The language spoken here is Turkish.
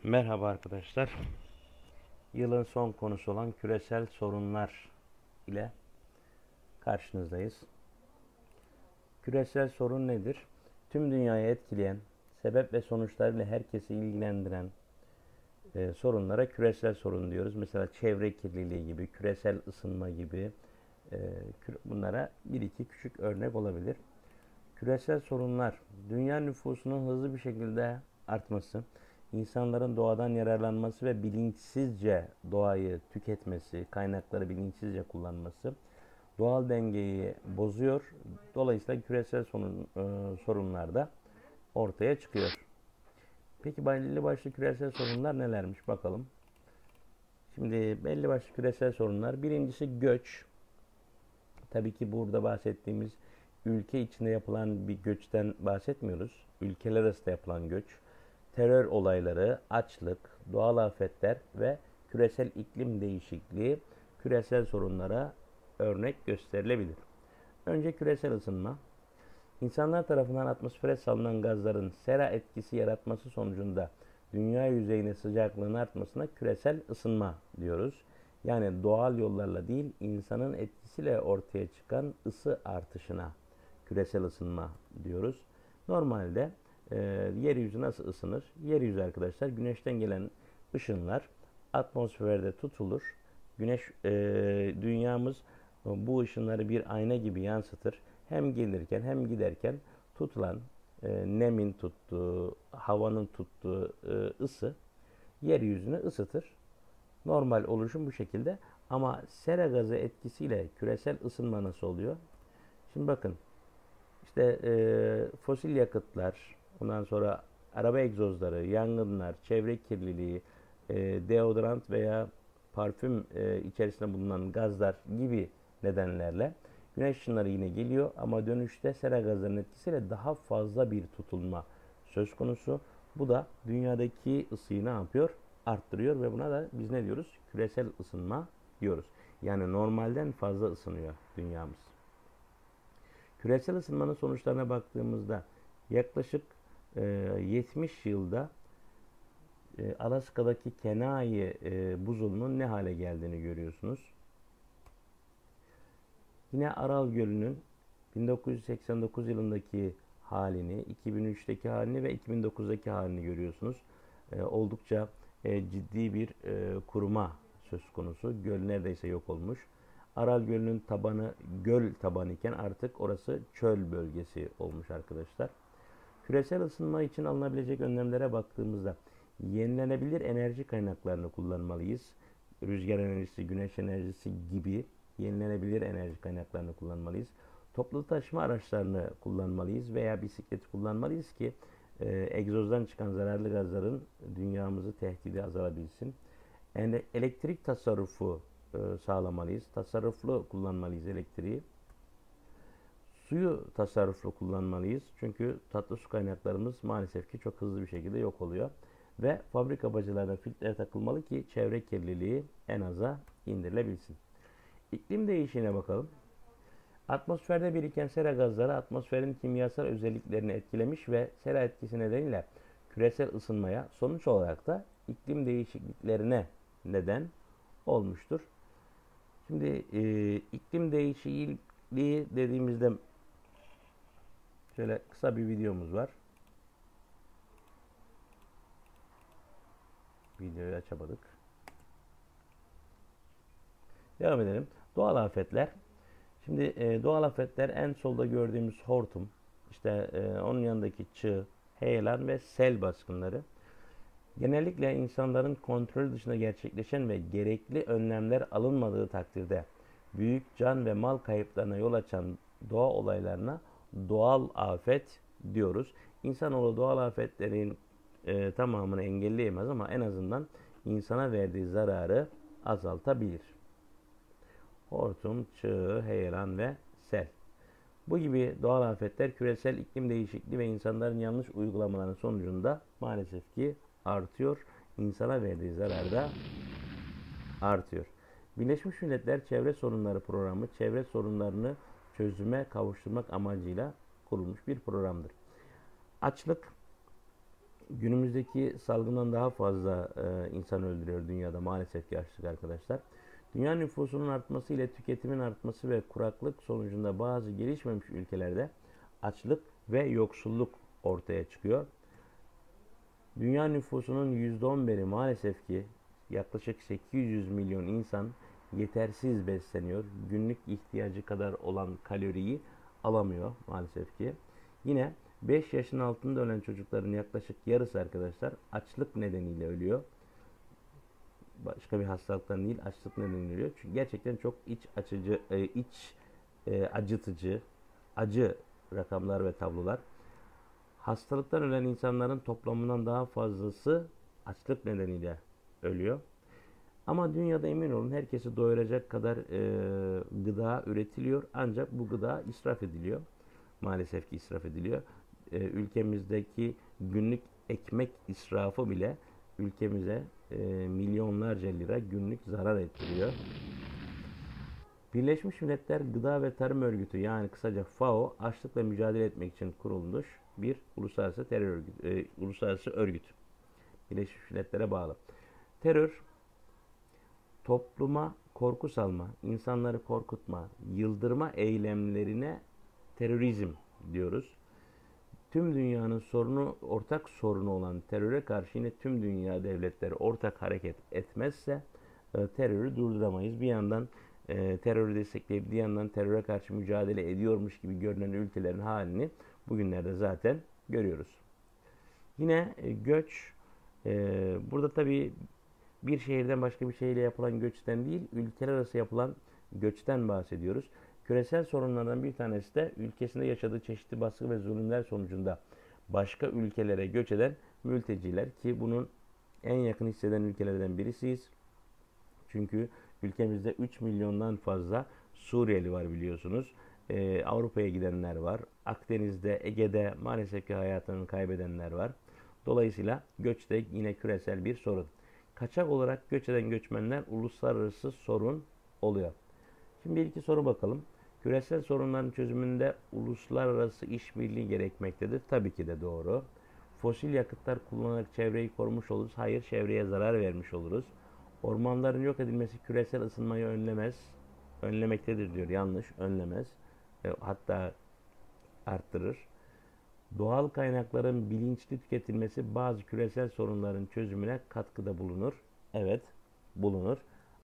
Merhaba arkadaşlar. Yılın son konusu olan küresel sorunlar ile karşınızdayız. Küresel sorun nedir? Tüm dünyayı etkileyen, sebep ve sonuçlarıyla herkesi ilgilendiren sorunlara küresel sorun diyoruz. Mesela çevre kirliliği gibi, küresel ısınma gibi bunlara bir iki küçük örnek olabilir. Küresel sorunlar, dünya nüfusunun hızlı bir şekilde artması, insanların doğadan yararlanması ve bilinçsizce doğayı tüketmesi, kaynakları bilinçsizce kullanması doğal dengeyi bozuyor. Dolayısıyla küresel sorunlar da ortaya çıkıyor. Peki belli başlı küresel sorunlar nelermiş bakalım. Şimdi belli başlı küresel sorunlar. Birincisi göç. Tabii ki burada bahsettiğimiz ülke içinde yapılan bir göçten bahsetmiyoruz. Ülkeler arasında yapılan göç, terör olayları, açlık, doğal afetler ve küresel iklim değişikliği küresel sorunlara örnek gösterilebilir. Önce küresel ısınma. İnsanlar tarafından atmosfere salınan gazların sera etkisi yaratması sonucunda dünya yüzeyine sıcaklığın artmasına küresel ısınma diyoruz. Yani doğal yollarla değil, insanın etkisiyle ortaya çıkan ısı artışına küresel ısınma diyoruz. Normalde yeryüzü nasıl ısınır? Yeryüzü arkadaşlar güneşten gelen ışınlar atmosferde tutulur. Güneş dünyamız bu ışınları bir ayna gibi yansıtır. Hem gelirken hem giderken tutulan nemin tuttuğu, havanın tuttuğu ısı yeryüzünü ısıtır. Normal oluşum bu şekilde. Ama sera gazı etkisiyle küresel ısınma nasıl oluyor? Şimdi bakın işte fosil yakıtlar, ondan sonra araba egzozları, yangınlar, çevre kirliliği, deodorant veya parfüm içerisinde bulunan gazlar gibi nedenlerle güneş ışınları yine geliyor ama dönüşte sera gazlarının etkisiyle daha fazla bir tutulma söz konusu. Bu da dünyadaki ısıyı ne yapıyor? Arttırıyor ve buna da biz ne diyoruz? Küresel ısınma diyoruz. Yani normalden fazla ısınıyor dünyamız. Küresel ısınmanın sonuçlarına baktığımızda yaklaşık 70 yılda Alaska'daki Kenai buzulunun ne hale geldiğini görüyorsunuz. Yine Aral Gölü'nün 1989 yılındaki halini, 2003'teki halini ve 2009'daki halini görüyorsunuz. Oldukça ciddi bir kuruma söz konusu. Göl neredeyse yok olmuş. Aral Gölü'nün tabanı göl tabanı iken artık orası çöl bölgesi olmuş arkadaşlar. Küresel ısınma için alınabilecek önlemlere baktığımızda yenilenebilir enerji kaynaklarını kullanmalıyız. Rüzgar enerjisi, güneş enerjisi gibi yenilenebilir enerji kaynaklarını kullanmalıyız. Toplu taşıma araçlarını kullanmalıyız veya bisikleti kullanmalıyız ki egzozdan çıkan zararlı gazların dünyamızı tehdidi azalabilsin. Yani elektrik tasarrufu sağlamalıyız. Tasarruflu kullanmalıyız elektriği. Suyu tasarruflu kullanmalıyız. Çünkü tatlı su kaynaklarımız maalesef ki çok hızlı bir şekilde yok oluyor. Ve fabrika bacalarına filtre takılmalı ki çevre kirliliği en aza indirilebilsin. İklim değişimine bakalım. Atmosferde biriken sera gazları atmosferin kimyasal özelliklerini etkilemiş ve sera etkisi nedeniyle küresel ısınmaya, sonuç olarak da iklim değişikliklerine neden olmuştur. Şimdi iklim değişikliği dediğimizde şöyle kısa bir videomuz var. Videoyu açamadık. Devam edelim. Doğal afetler. Şimdi doğal afetler en solda gördüğümüz hortum, işte onun yanındaki çığ, heyelan ve sel baskınları. Genellikle insanların kontrol dışında gerçekleşen ve gerekli önlemler alınmadığı takdirde büyük can ve mal kayıplarına yol açan doğa olaylarına doğal afet diyoruz. İnsanoğlu doğal afetlerin tamamını engelleyemez ama en azından insana verdiği zararı azaltabilir. Hortum, çığ, heyelan ve sel. Bu gibi doğal afetler küresel iklim değişikliği ve insanların yanlış uygulamalarının sonucunda maalesef ki artıyor. İnsana verdiği zarar da artıyor. Birleşmiş Milletler Çevre Sorunları Programı, çevre sorunlarını çözüme kavuşturmak amacıyla kurulmuş bir programdır. Açlık, Günümüzdeki salgından daha fazla insan öldürüyor dünyada maalesef ki açlık arkadaşlar. Dünya nüfusunun artması ile tüketimin artması ve kuraklık sonucunda bazı gelişmemiş ülkelerde açlık ve yoksulluk ortaya çıkıyor. Dünya nüfusunun %11'i maalesef ki yaklaşık 800 milyon insan yetersiz besleniyor. Günlük ihtiyacı kadar olan kaloriyi alamıyor maalesef ki. Yine 5 yaşın altında ölen çocukların yaklaşık yarısı arkadaşlar açlık nedeniyle ölüyor. Başka bir hastalıktan değil, açlık nedeniyle ölüyor. Çünkü gerçekten çok acıtıcı, acı rakamlar ve tablolar. Hastalıktan ölen insanların toplamından daha fazlası açlık nedeniyle ölüyor. Ama dünyada emin olun herkesi doyuracak kadar gıda üretiliyor. Ancak bu gıda israf ediliyor. Maalesef ki israf ediliyor. Ülkemizdeki günlük ekmek israfı bile ülkemize milyonlarca lira günlük zarar ettiriyor. Birleşmiş Milletler Gıda ve Tarım Örgütü yani kısaca FAO açlıkla mücadele etmek için kurulmuş bir uluslararası örgüt. Birleşmiş Milletler'e bağlı. Terör, topluma korku salma, insanları korkutma, yıldırma eylemlerine terörizm diyoruz. Tüm dünyanın ortak sorunu olan teröre karşı yine tüm dünya devletleri ortak hareket etmezse terörü durduramayız. Bir yandan terörü destekleyip bir yandan teröre karşı mücadele ediyormuş gibi görünen ülkelerin halini bugünlerde zaten görüyoruz. Yine göç, burada tabii bir şehirden başka bir şehire yapılan göçten değil, ülkeler arası yapılan göçten bahsediyoruz. Küresel sorunlardan bir tanesi de ülkesinde yaşadığı çeşitli baskı ve zulümler sonucunda başka ülkelere göç eden mülteciler ki bunun en yakın hisseden ülkelerden birisiyiz. Çünkü ülkemizde 3 milyondan fazla Suriyeli var biliyorsunuz. Avrupa'ya gidenler var. Akdeniz'de, Ege'de maalesef ki hayatını kaybedenler var. Dolayısıyla göç de yine küresel bir sorun. Kaçak olarak göç eden göçmenler uluslararası sorun oluyor. Şimdi bir iki soru bakalım. Küresel sorunların çözümünde uluslararası işbirliği gerekmektedir. Tabii ki de doğru. Fosil yakıtlar kullanarak çevreyi korumuş oluruz. Hayır, çevreye zarar vermiş oluruz. Ormanların yok edilmesi küresel ısınmayı önlemez. Önlemektedir diyor. Yanlış, önlemez. Hatta arttırır. Doğal kaynakların bilinçli tüketilmesi bazı küresel sorunların çözümüne katkıda bulunur. Evet, bulunur.